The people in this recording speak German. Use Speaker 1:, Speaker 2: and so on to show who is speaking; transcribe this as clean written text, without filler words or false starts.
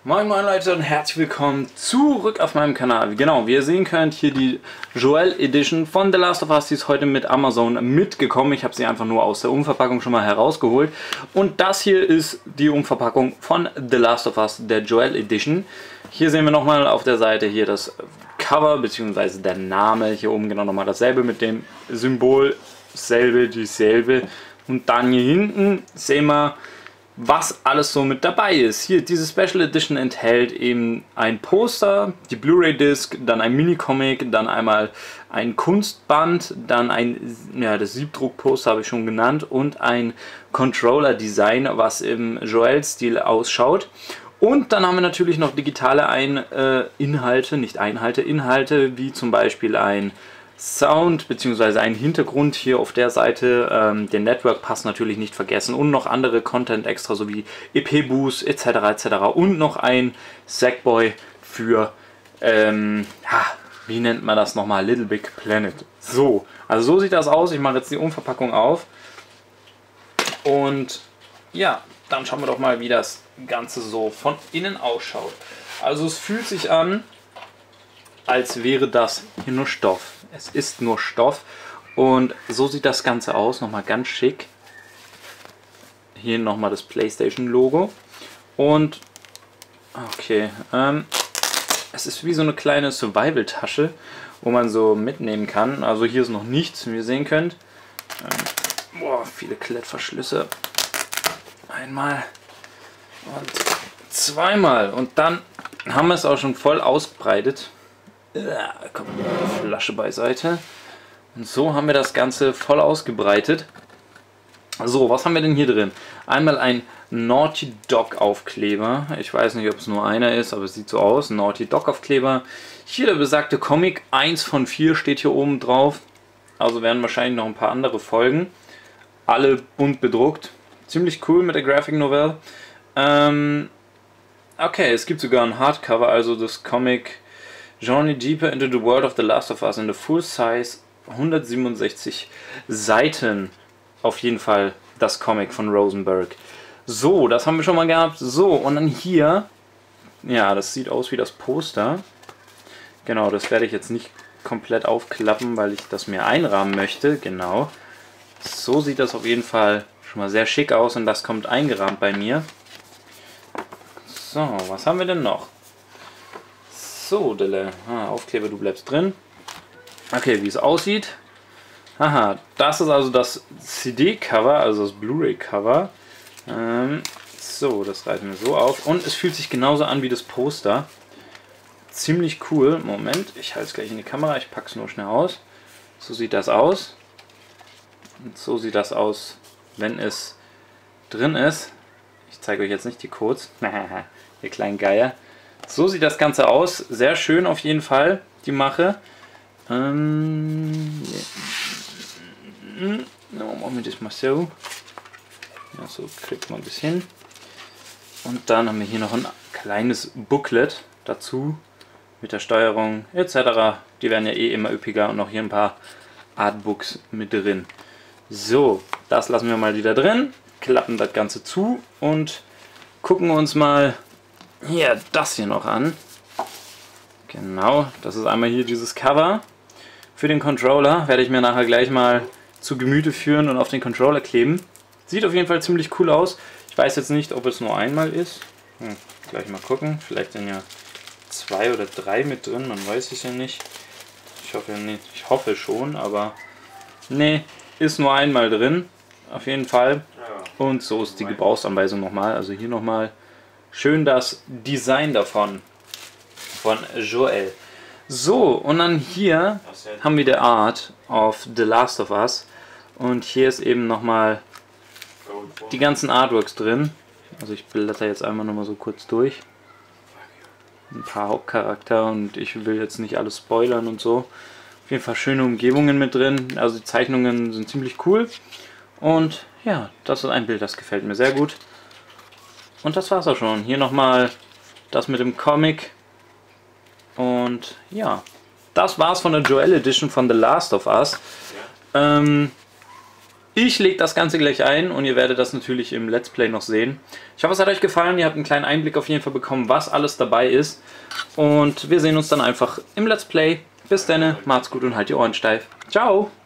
Speaker 1: Moin moin Leute und herzlich willkommen zurück auf meinem Kanal. Genau, wie ihr sehen könnt, hier die Joel Edition von The Last of Us, die ist heute mit Amazon mitgekommen. Ich habe sie einfach nur aus der Umverpackung schon mal herausgeholt. Und das hier ist die Umverpackung von The Last of Us, der Joel Edition. Hier sehen wir nochmal auf der Seite hier das Cover, beziehungsweise der Name. Hier oben genau nochmal dasselbe mit dem Symbol, dieselbe. Und dann hier hinten sehen wir, was alles so mit dabei ist. Hier, diese Special Edition enthält eben ein Poster, die Blu-ray-Disc, dann ein Mini-Comic, dann einmal ein Kunstband, dann ein, ja, das Siebdruck-Poster habe ich schon genannt und ein Controller-Design, was im Joel-Stil ausschaut. Und dann haben wir natürlich noch digitale Inhalte, Inhalte, wie zum Beispiel ein Sound bzw. ein Hintergrund hier auf der Seite, den Network Pass natürlich nicht vergessen und noch andere Content extra sowie EP-Boost etc. und noch ein Sackboy für, wie nennt man das nochmal, Little Big Planet. So, also so sieht das aus. Ich mache jetzt die Umverpackung auf und ja, dann schauen wir doch mal, wie das Ganze so von innen ausschaut. Also es fühlt sich an, als wäre das hier nur Stoff. Es ist nur Stoff und so sieht das Ganze aus, nochmal ganz schick. Hier nochmal das PlayStation Logo und okay, es ist wie so eine kleine Survival-Tasche, wo man so mitnehmen kann. Also hier ist noch nichts, wie ihr sehen könnt. Boah, viele Klettverschlüsse. Einmal und zweimal und dann haben wir es auch schon voll ausgebreitet. Kommt die Flasche beiseite. Und so haben wir das Ganze voll ausgebreitet. So, was haben wir denn hier drin? Einmal ein Naughty Dog Aufkleber. Ich weiß nicht, ob es nur einer ist, aber es sieht so aus. Naughty Dog Aufkleber. Hier der besagte Comic. 1 von 4 steht hier oben drauf. Also werden wahrscheinlich noch ein paar andere folgen. Alle bunt bedruckt. Ziemlich cool mit der Graphic Novel. Okay, es gibt sogar ein Hardcover, also das Comic Journey Deeper into the World of The Last of Us in the Full Size, 167 Seiten. Auf jeden Fall das Comic von Rosenberg. So, das haben wir schon mal gehabt. So, und dann hier, ja, das sieht aus wie das Poster. Genau, das werde ich jetzt nicht komplett aufklappen, weil ich das mir einrahmen möchte. Genau. So sieht das auf jeden Fall schon mal sehr schick aus und das kommt eingerahmt bei mir. So, was haben wir denn noch? So, Dille. Aufkleber, du bleibst drin. Okay, wie es aussieht. Aha, das ist also das CD-Cover, also das Blu-ray-Cover. So, das reißen wir so auf. Und es fühlt sich genauso an wie das Poster. Ziemlich cool. Moment, ich halte es gleich in die Kamera. Ich packe es nur schnell aus. So sieht das aus. Und so sieht das aus, wenn es drin ist. Ich zeige euch jetzt nicht die Codes. Ihr kleinen Geier. So sieht das Ganze aus. Sehr schön auf jeden Fall, die Mache. Machen wir das mal so. Ja, so kriegt man das hin. Und dann haben wir hier noch ein kleines Booklet dazu. Mit der Steuerung etc. Die werden ja eh immer üppiger. Und noch hier ein paar Artbooks mit drin. So, das lassen wir mal wieder drin. Klappen das Ganze zu und gucken uns mal hier das hier noch an. Genau, das ist einmal hier dieses Cover für den Controller. Werde ich mir nachher gleich mal zu Gemüte führen und auf den Controller kleben. Sieht auf jeden Fall ziemlich cool aus. Ich weiß jetzt nicht, ob es nur einmal ist. Gleich mal gucken. Vielleicht sind ja 2 oder 3 mit drin, man weiß es ja nicht. Ich hoffe nicht. Ich hoffe schon, aber nee, ist nur einmal drin. Auf jeden Fall. Und so ist die Gebrauchsanweisung nochmal. Also hier nochmal schön das Design davon. Von Joel. So, und dann hier haben wir die Art of The Last of Us. Und hier ist eben nochmal die ganzen Artworks drin. Also ich blätter jetzt einmal nochmal so kurz durch. Ein paar Hauptcharakter und ich will jetzt nicht alles spoilern und so. Auf jeden Fall schöne Umgebungen mit drin. Also die Zeichnungen sind ziemlich cool. Und ja, das ist ein Bild, das gefällt mir sehr gut. Und das war's auch schon. Hier nochmal das mit dem Comic. Und ja, das war's von der Joel Edition von The Last of Us. Ich lege das Ganze gleich ein und ihr werdet das natürlich im Let's Play noch sehen. Ich hoffe, es hat euch gefallen. Ihr habt einen kleinen Einblick auf jeden Fall bekommen, was alles dabei ist. Und wir sehen uns dann einfach im Let's Play. Bis dann, macht's gut und halt die Ohren steif. Ciao!